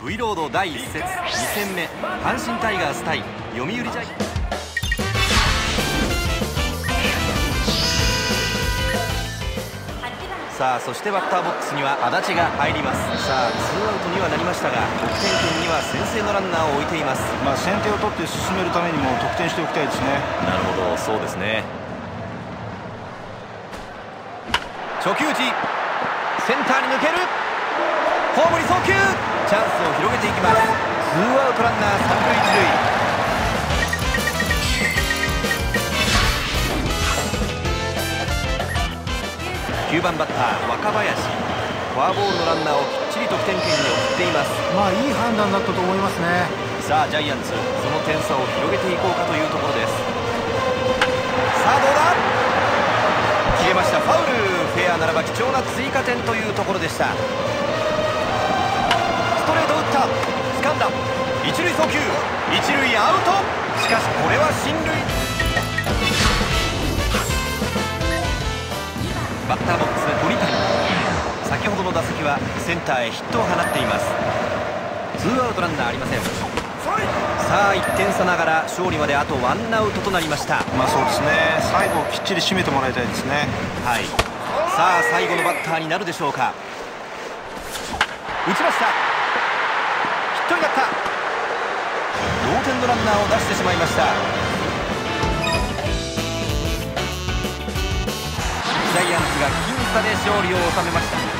V ロード第1節2戦目、阪神タイガース対読売ジャイアンツ。さあ、そしてバッターボックスには足立が入ります。さあ、ツーアウトにはなりましたが、得点圏には先制のランナーを置いています。 先手を取って進めるためにも得点しておきたいですね。 なるほど、そうですね。初球打ち、センターに抜ける、ホームに送球、チャンスを広げていきます。ツーアウトランナー三塁一塁。9番バッター若林、フォアボールのランナーをきっちり得点圏に送っています。 いい判断だったと思いますね。 さあ、ジャイアンツ、その点差を広げていこうかというところです。さあ、どうだ、切れました。ファウル。フェアならば貴重な追加点というところでした。ストレート打った、掴んだ、一塁送球、一塁アウト。しかしこれは進塁。バッターボックス鳥谷、先ほどの打席はセンターへヒットを放っています。ツーアウトランナーありません。さあ、1点差ながら勝利まであとワンアウトとなりました。 そうですね、最後きっちり締めてもらいたいですね。 はい。さあ、最後のバッターになるでしょうか。打ちました。ヒットになった。同点のランナーを出してしまいました。ジャイアンツが僅差で勝利を収めました。